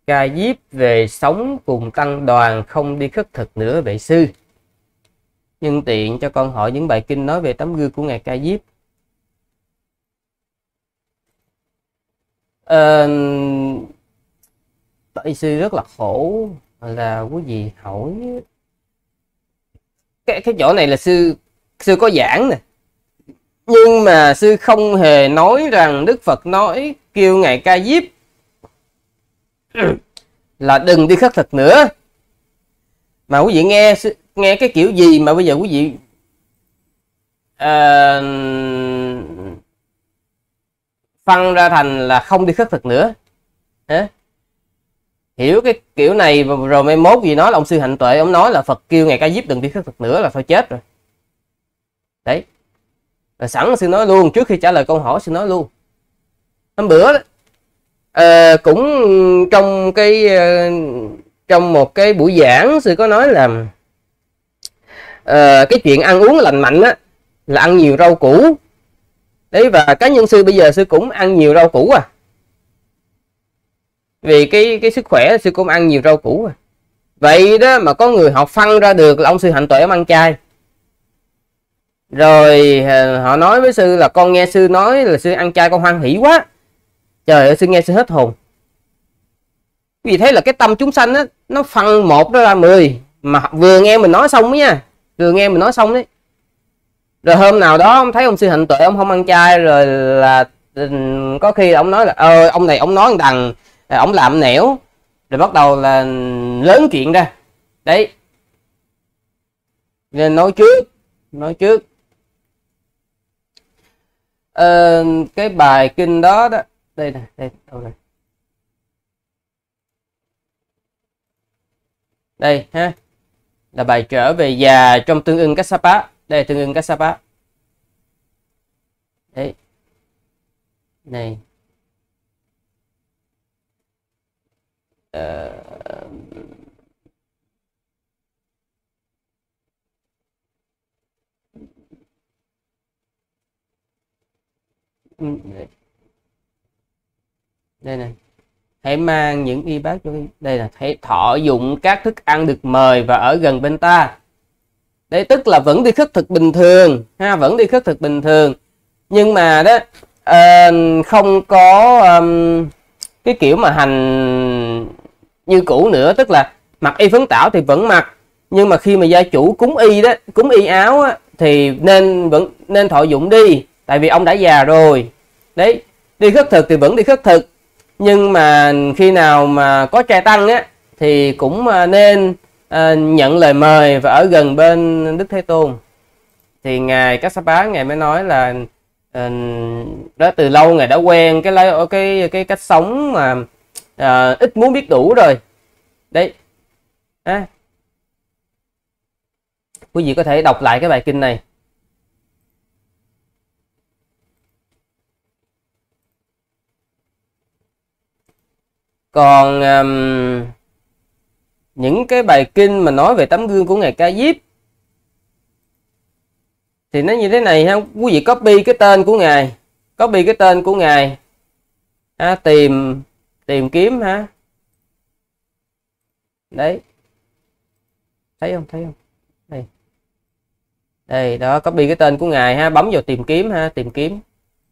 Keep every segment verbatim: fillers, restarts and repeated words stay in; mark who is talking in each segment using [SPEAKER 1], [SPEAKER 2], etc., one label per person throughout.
[SPEAKER 1] Ca Diếp về sống cùng tăng đoàn, không đi khất thực nữa vậy sư. Nhân tiện cho con hỏi những bài kinh nói về tấm gương của Ngài Ca Diếp. Ờ, Tại sư rất là khổ là quý vị hỏi cái cái chỗ này là sư sư có giảng nè, nhưng mà sư không hề nói rằng Đức Phật nói kêu Ngài Ca Diếp là đừng đi khất thực nữa. Mà quý vị nghe nghe cái kiểu gì mà bây giờ quý vị uh, phân ra thành là không đi khất thực nữa hả? Hiểu cái kiểu này rồi mai mốt gì nói là ông sư Hạnh Tuệ ông nói là Phật kêu Ngài Ca Diếp đừng đi khất thực nữa là thôi chết rồi. Đấy. Rồi sẵn sư nói luôn, trước khi trả lời câu hỏi sư nói luôn. Hôm bữa đó, uh, cũng trong cái uh, trong một cái buổi giảng sư có nói là uh, cái chuyện ăn uống lành mạnh á là ăn nhiều rau củ. Đấy, và cá nhân sư bây giờ sư cũng ăn nhiều rau củ à. Vì cái cái sức khỏe sư cũng ăn nhiều rau củ à. Vậy đó mà có người họ phân ra được là ông sư Hạnh Tuệ ông ăn chay. Rồi họ nói với sư là con nghe sư nói là sư ăn chay con hoan hỷ quá. Trời ơi, sư nghe sư hết hồn. Vì thế là cái tâm chúng sanh á, nó phân một đó ra mười. Mà vừa nghe mình nói xong nha, vừa nghe mình nói xong đấy. Rồi hôm nào đó ông thấy ông sư Hạnh Tuệ ông không ăn chay, rồi là có khi ông nói là ơ ông này ông nói đằng, ông làm nẻo, rồi bắt đầu là lớn chuyện ra. Đấy. Nên nói trước, nói trước. Ờ, cái bài kinh đó đó, đây nè, đây đâu này. Đây ha. Là bài trở về già trong Tương ưng Kassapa. Đây Tương ưng Kassapa. Đấy. Này. Ờ... Đây này. Hãy mang những y bác cho đây là hãy thọ dụng các thức ăn được mời và ở gần bên ta. Đấy, tức là vẫn đi khất thực bình thường ha, vẫn đi khất thực bình thường, nhưng mà đó uh, không có um, cái kiểu mà hành như cũ nữa, tức là mặc y phấn tảo thì vẫn mặc, nhưng mà khi mà gia chủ cúng y đó, cúng y áo á, thì nên vẫn nên thọ dụng đi, tại vì ông đã già rồi. Đấy, đi khất thực thì vẫn đi khất thực, nhưng mà khi nào mà có trai tăng á thì cũng nên uh, nhận lời mời và ở gần bên Đức Thế Tôn. Thì ngài Kassapa ngài mới nói là uh, đó từ lâu ngài đã quen cái cái cái, cái cách sống mà uh, ít muốn biết đủ rồi. Đấy. À. Quý vị có thể đọc lại cái bài kinh này. Còn um, những cái bài kinh mà nói về tấm gương của Ngài Ca Diếp thì nó như thế này ha. Quý vị copy cái tên của Ngài, copy cái tên của Ngài ha, tìm tìm kiếm ha. Đấy. Thấy không? Thấy không? Đây. Đây, đó, copy cái tên của Ngài ha, bấm vào tìm kiếm ha, tìm kiếm.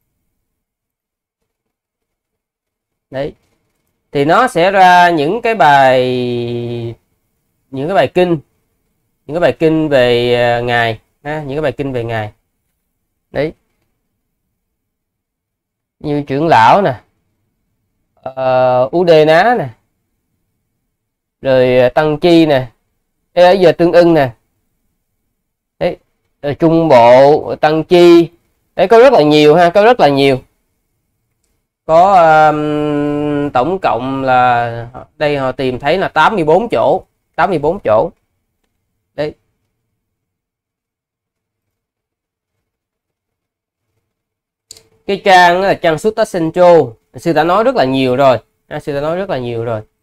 [SPEAKER 1] Đấy. Thì nó sẽ ra những cái bài những cái bài kinh, những cái bài kinh về Ngài ha, những cái bài kinh về Ngài. Đấy. Như trưởng lão nè, uh, U Đê Ná nè, rồi Tăng Chi nè, bây giờ Tương ưng nè. Đấy, rồi Trung Bộ, Tăng Chi. Đấy, có rất là nhiều ha, có rất là nhiều. Có um, tổng cộng là đây họ tìm thấy là tám mươi bốn chỗ, tám mươi bốn chỗ. Đấy. Cái trang là trang Sutta Sencho, sư đã nói rất là nhiều rồi, sư đã nói rất là nhiều rồi.